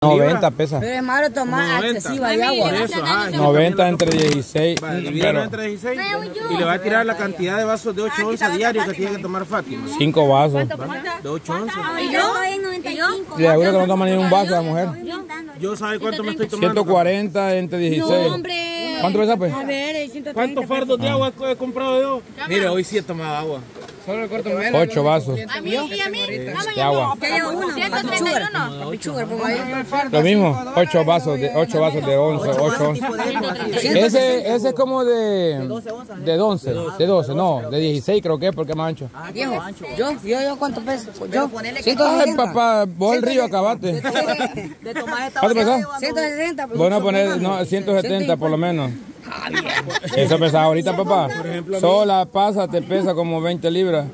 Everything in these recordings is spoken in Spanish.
90 pesa. Pero es malo tomar excesiva de agua. Por eso, 90 entre 16. Divídelo entre 16 y le va a tirar la cantidad de vasos de 8 onzas diarios que tiene que tomar Fátima. 5 vasos. De 8 onzas. Yo en 95. Le aseguro que no toma ni un vaso la mujer. Yo sabe cuánto me estoy tomando. 140 entre 16. No, hombre. ¿Cuánto pesa pues? A ver, 130. ¿Cuántos fardos de agua he comprado yo? Mire, hoy sí he tomado agua. Solo el corto menos. 8 vasos A mí y a mí. de agua. Ya llevo uno. 131. Pichuga, pongo ahí. Lo mismo, 8 vasos de 11, 8 onzas. Ese es como de 12, no, de 16 creo que es porque es más ancho. Viejo, yo ¿cuánto peso? Yo, Ay, 160. papá, vos el río acabaste. ¿Cuánto pesas? 160. Vos no poner, no, 170 por lo menos. Eso pesa ahorita, papá. Sola pasa, te pesa como 20 libras.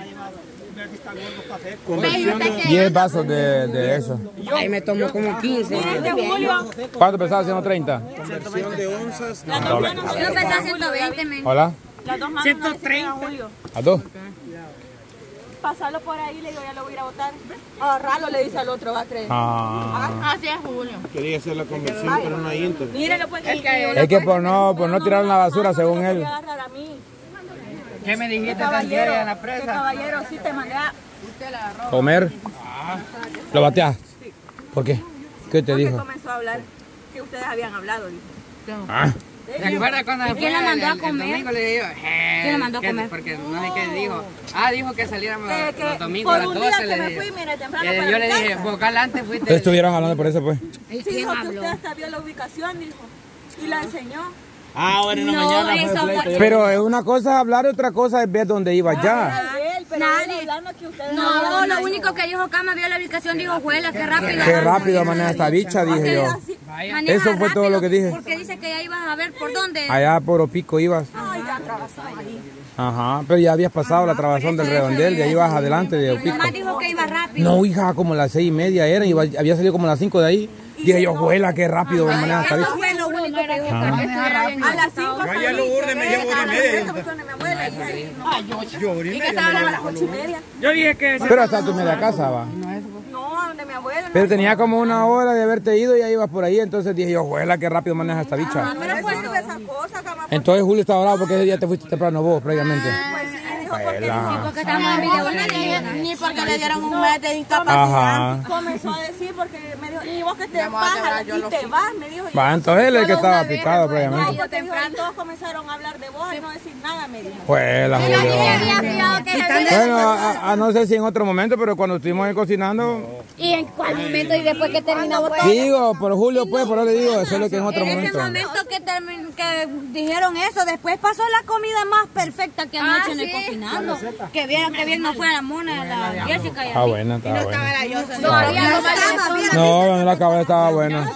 10 vasos de eso. Ahí me tomo como 15. ¿Cuánto pesaba? 130. Conversión de onzas. Yo pesaba 120, men. Hola. Las dos manos 130. Julio. ¿A 2? Pasarlo por ahí, le digo, ya lo voy a ir a botar. Agarrarlo, le dice al otro, va a creer. Así es, Julio. Quería hacer la conversión, pero no hay internet. Mírenlo, pues. Es que por no tirar la basura, según él. Agarrar a mí. ¿Qué me dijiste Caballero, ayer en la que presa? caballero, sí te mandé a... ¿Comer? ¿Lo bateas? ¿Por qué? ¿Qué te Porque dijo? comenzó a hablar que ustedes habían hablado, dijo. Ah, ¿Te acuerdas cuando quién la mandó a el comer? domingo le digo, ¿Quién la mandó a comer? Porque no sé qué dijo. Dijo que saliéramos Que los domingos a por las un día 12. que Le me dije. fui, mire, temprano para Yo mi le dije, casa. vocal antes fuiste. ustedes estuvieron hablando por eso, pues. Sí, dijo que usted hasta vio la ubicación, dijo. Y la enseñó. Bueno, en la mañana fue pleito. Pero es una cosa es hablar, otra cosa es ver dónde iba ya. Nadie. No, lo único que dijo Cama vio la ubicación, dijo, juela, qué rápido. Qué rápido maneja esta bicha, dije yo. Maneja Eso fue todo rápido, lo que dije. Porque dice que ya ibas a ver por dónde. Allá por Opico ibas. Ay, ya atravesaba ahí. Ajá, pero ya habías pasado la trabazón del redondel, ya ibas adelante de Opico. Nomás dijo que iba rápido. No, hija, como las 6:30 era, había salido como las 5 de ahí. Dije yo, juela, qué rápido maneja esta bicha. Eso fue lo único que dijo. A las 5 salí. Ya lo urde, me llevo hora y media. Mi abuela y ahí. ¿Y qué estaban a las 8:30? Yo dije que Pero hasta tu media casa va. No, donde mi abuela. Pero tenía como una hora de haberte ido y ya ibas por ahí, entonces dije yo, juela, qué rápido maneja esta bicha. Pero fue esa cosa, Cama. Entonces Julio estaba bravo porque ese día te fuiste temprano vos, previamente. Pues sí, dijo porque Juela. Porque estamos en video. ni porque le dieron un mes de incapacidad. Ajá. Comenzó a decir porque me dijo, y vos que te vas y te vas, me dijo. Va, entonces él es el que estaba picado No, previamente. porque dijo, y todos comenzaron a hablar de vos y no decir nada, me dijo. Juela, Julio. Había fijado que Bueno, a no sé si en otro momento, pero cuando estuvimos ahí cocinando, ¿Y en cuál momento? Y después que terminamos todo. digo, por Julio pues, por eso le digo, eso es lo que en otro En ese momento. momento que dijeron eso, después pasó la comida más perfecta que anoche en el cocinando. Que vieron que bien no fue la Mona, la Jessica y Está así. buena, está buena. No había No, la cabeza estaba buena.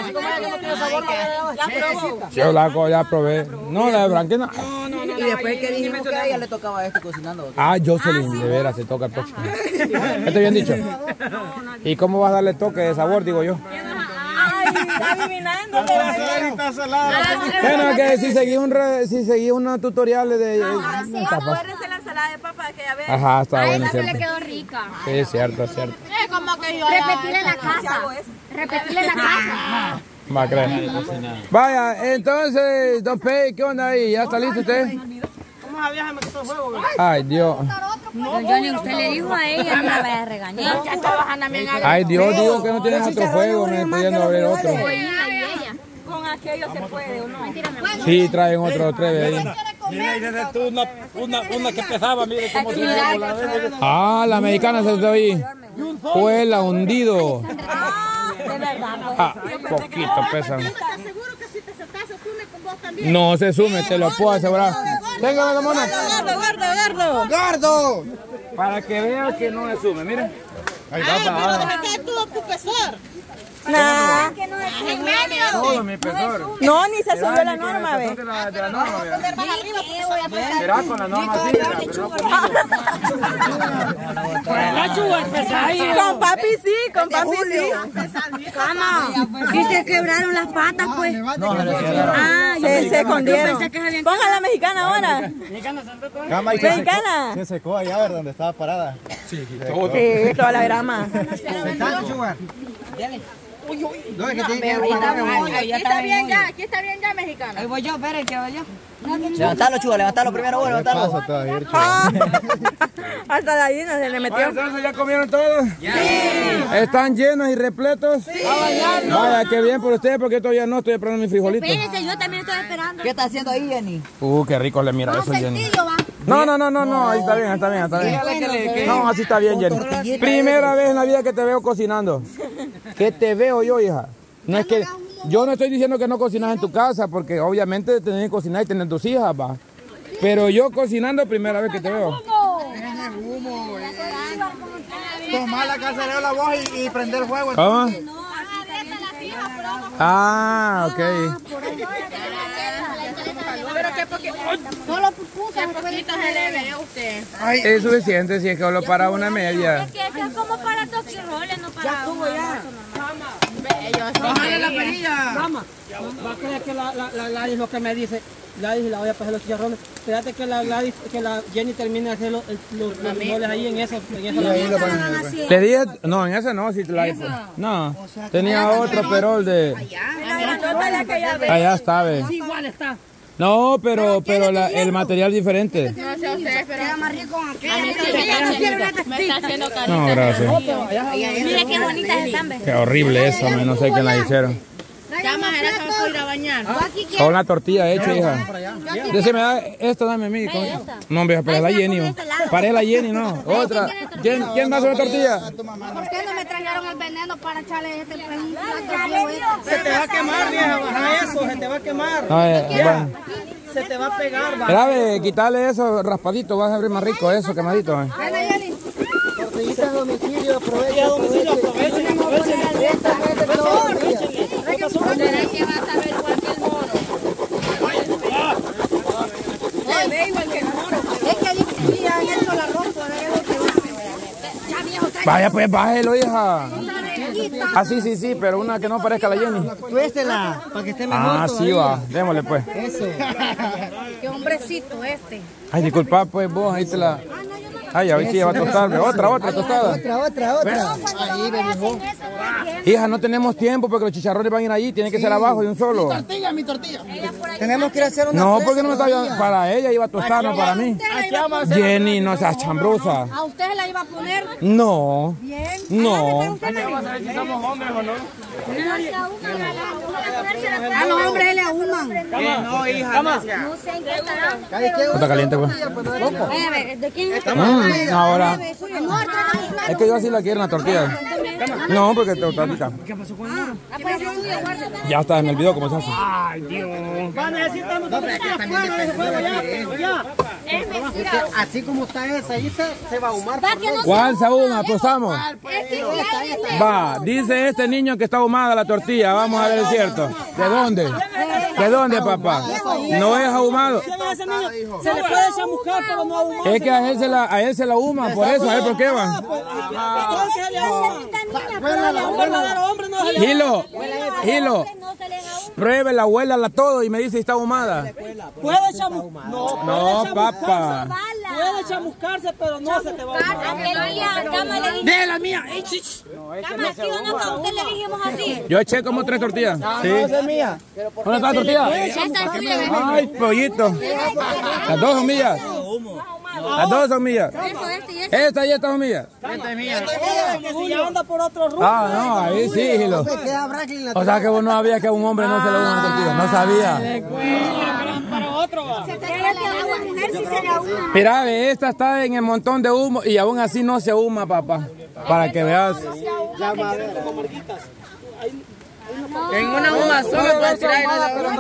Yo ya probé. No, la de Franquina. Y después que dijimos que a ella le tocaba esto cocinando. Jocelyn, de veras, se toca el próximo. ¿Esto bien dicho? ¿Y cómo vas a darle toque de sabor, digo yo? Ay, está adivinando. Está salada. Bueno, que si seguí unos tutoriales de... Acuérdense la ensalada de papa que ya ven. Ajá, está bueno, Esa se le cierto. quedó rica. Sí, es cierto, es cierto. Es como que yo repetirle la casa. Repetirle la casa. Va a creer. Vaya, entonces, don Pei, ¿qué onda ahí? ¿Ya está listo usted? ¿Cómo sabías que me quitó el juego? Ay, Dios. Don Johnny, usted le dijo a ella, no la vaya a regañar. Ay, Dios, digo que no tienen otro fuego, me pudiendo abrir otro. Con aquello se puede, ¿o no? Sí, traen otro 3 de ahí. Mira, y desde tú una que pesaba, mire cómo se ve por la vez. Ah, la mexicana se está ahí. Huela hundido. De verdad. Poquito pesan. Seguro que si te sentás se sume con vos también. No se sume, te lo puedo asegurar. Téngame la mano. Gordo. Para que vean que no se sume, miren. Ahí va, ¿Qué tuvo tu pesor? Nah. todo mi pesor. No, ni se subió la norma, ve. De la norma, vea. Será con la norma así, pero no Con papi sí, con papi sí. Cama. Y se quebraron las patas, pues. Ah, Se escondieron. pensé que se habían Ponga la mexicana ahora. Cama y Mexicana. se secó allá, ¿verdad? Donde estaba parada. Sí, toda la grama. No, es que tiene que Aquí está bien ya, mexicana. Ahí voy yo, esperen que voy yo. Levantalo, Chuga, levantalo primero vos, levantalo. Hasta la gallina se le metió. Entonces, ¿ya comieron todos? Sí. ¿Están llenos y repletos? Sí. Vaya, qué bien por ustedes, porque todavía no estoy esperando mis frijolitos. Espérense, yo también estoy esperando. ¿Qué está haciendo ahí, Jenny? Qué rico le mira eso, Jenny. Va. No, ahí está bien. No, así está bien, Jenny. Primera vez en la vida que te veo cocinando. Que te veo yo, hija. No es que yo no estoy diciendo que no cocinas en tu casa, porque obviamente tenés que cocinar y tener tus hijas, va. Pero yo cocinando, primera vez que te veo. Tomar la cacerola vos y prender fuego. ¿Cómo? Ah, ok. Pero qué poquito se le ve a usted. Es suficiente si es que solo para una media. Es que eso es como para toquiroles, no para... Ya estuvo ya. ¡Bájale la perilla! Mamá, va a creer que la Gladys lo que me dice. Gladys, la voy a pasar los chicharrones. Espérate que la Gladys, que la Jenny termine de hacer los frijoles ahí en eso. Le dije, no, en esa no, si te la hice. No, tenía otro perol de... Allá está, ve. Sí, igual está. No, pero el material diferente. No sé ustedes, pero Queda más rico con aquella. me está haciendo carita. No, gracias. Mira qué bonitas están, ¿ves? Qué horrible eso, no sé quién la hicieron. Llama, era que me puedo ir a bañar. Con una tortilla hecha, hija. Decime, esta dame a mí. No, vieja, para la Jenny. Para la Jenny, no. Otra. ¿Quién va a hacer una tortilla? ¿Por qué no me trajeron el veneno para echarle este plato? Se te va a quemar, vieja, baja eso, se te va a quemar. Bueno. Se te va a pegar, va. Grave, quitarle eso raspadito, vas a abrir más rico eso, quemadito. Tortillitas a domicilio, aprovechen. ¿Será que va a saber igual que el mono? Se ve igual que el mono. Es que allí han hecho la ropa. Vaya, pues bájelo, hija. Ah, sí, pero una que no parezca la Jenny. Tuéstela, para que esté mejor. Ah, sí va, démosle pues. Eso. Qué hombrecito este. Ay, disculpa, pues vos, ahí te la... Ay, a ver si ya va a tostar. Otra tostada. Otra. Ahí, bebé. Hija, no tenemos tiempo porque los chicharrones van a ir allí, tiene que ser abajo de un solo. Mi tortilla. Tenemos que ir a hacer una No, porque no me está ayudando. Para ella iba a tostar, no para mí. Jenny, no seas chambrosa. ¿A usted se la iba a poner? No. Bien. No. A los hombres se le ahuman. No, hija. No sé en qué estarán. Está caliente, pues. ¿De quién es? Ahora. Es que yo así la quiero, una tortilla. No, porque te tortita. ¿Qué pasó con Ya está, me olvidó cómo se hace. Ay, Dios. Necesitamos ya. Así como está esa, ahí se va a ahumar. ¿Cuál se ahuma? Apostamos. Va, dice este niño que está ahumada la tortilla. Vamos a ver el cierto. ¿De dónde? ¿De dónde, papá? No es ahumado. Se le puede chamuscar, pero no ahumar. Es que a él se la ahuma, por eso, a ver por qué va. Gilo, pruébela, huélala todo y me dice si está ahumada. Puede chamuscar. No, papá. Puede chamuscarse, pero no se te va a ahumar. ¡De la mía! Usted le dijimos así. Yo eché como 3 tortillas. Sí. Esa es mía. ¿Dónde está la tortilla? Ay, pollito. Las 2 son mías. Las 2 son mías. Esta y esta son mías. Si ya anda por otro rumbo. Ah, no, ahí sí, Gilo. O sea que vos no sabías que a un hombre no se le ahuma una tortilla. No sabía. Para otro va. Mira, ve, esta está en el montón de humo y aún así no se ahuma, papá. Para que veas. En una huma solo para tirar y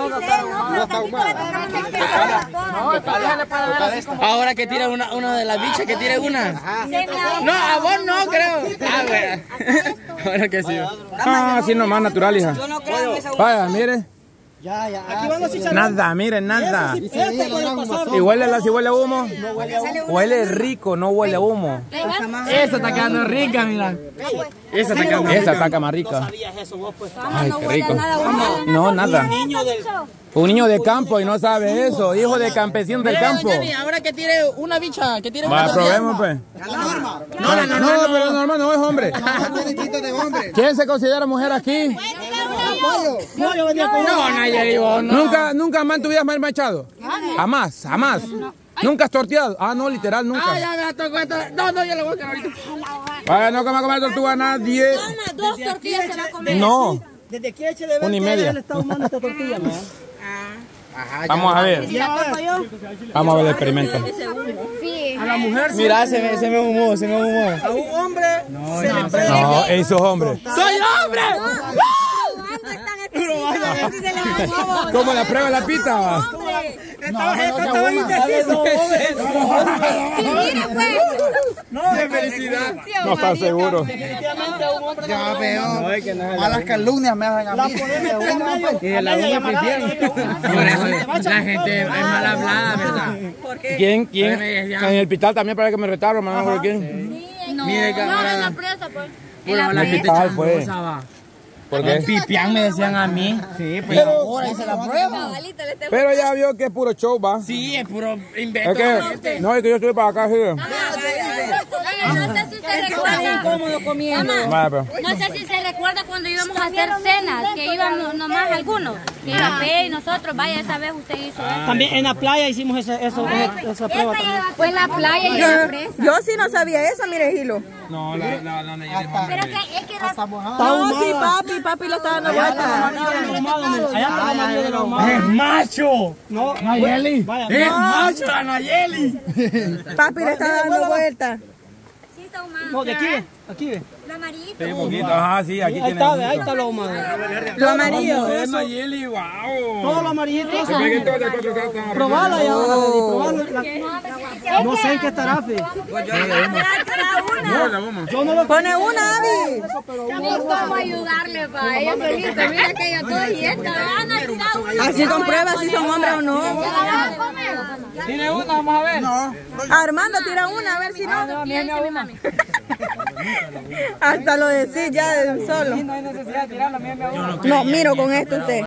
ahora que tira una de las bichas, que tire una. No, a vos no creo. Ah, bueno. Ahora que sí. Ah, así nomás natural, hija. Vaya, mire. Aquí van los chicharrones. Nada, miren, nada. Este ¿Y huele si huele a humo? Huele rico, no huele a humo. Esa está quedando rica, mira. Esa está quedando rica. Esa está más rica. sabías eso vos, pues. Ay, qué rico. No, nada. Un niño de campo y no sabe eso. Hijo de campesino del campo. Ahora que tire una bicha, que tire Va, una probemos, pues. No, pero normal no es hombre. ¿Quién se considera mujer aquí? No, yo venía con No, Nayeli, vos no. ¿Nunca más en tu vida me has machado? Jamás. ¿Nunca has torteado? Ah, no, literal, nunca. Ah, ya me tocó esto. No, yo le voy a quedar ahorita. Vaya, no come a comer tortuga nadie. Dos tortillas se va a comer. No. Desde que eche de ver 1:30. él está humando esta tortilla, ¿no? Vamos a ver. Vamos a ver el experimento. A la mujer Mira, se me humó. a un hombre se le prende. No, esos hombres. ¡Soy hombre! ¿Cómo la prueba la pita? Estaba indeciso. No, de felicidad. No están seguros. Definitivamente a un hombre. Ya veo. Malas calumnias me hacen a La mí. podemos meter medio. Y de la uña Por eso la gente es mal hablada, ¿verdad? ¿Quién? En el hospital también para que me retaron, hermano. ¿Quién? Mire, camarada. Bueno, la gente hospital, pues. chismosa va. ¿Por qué? Pipián me decían a mí. Sí, pues ahora hice la prueba. Pero ya vio que es puro show, va. Sí, es puro invento. Es que, no, es que yo estoy para acá, sí. No sé si se recuerda. Incómodo comiendo. Vale, pero. No sé si se recuerda cuando íbamos a hacer cenas, que íbamos nomás algunos. Que iba P y nosotros, vaya, esa vez usted hizo eso. También en la playa hicimos esa prueba también. Fue en la playa y en la presa. Yo sí no sabía eso, mire, Gilo. No, la Pero que es que las... No, sí, papi lo está dando vuelta. Allá está la Nayeli de los malos. ¡Es macho! No, Nayeli. vaya. ¡Es macho la Nayeli! Papi le está dando vuelta. Sí está humano. No, de aquí ve, aquí ve. Lo amarillito. Sí, poquito. Ajá, sí, aquí Ahí tiene. está, ahí está lo humano. Lo amarillo. Es Nayeli, wow. Todo lo amarillito. Probala ya, probala. No sé en qué estará, fe. Yo no lo Pone una, Abby. Necesitamos ayudarle, pa. Ella solita, mira que ella todo y esta. Ana, tira una. Así comprueba si son hombres o no. Tiene una, vamos a ver. Armando, tira una, a ver si no. Hasta lo decís ya de un solo. No hay necesidad de tirarla, No, miro con esto usted.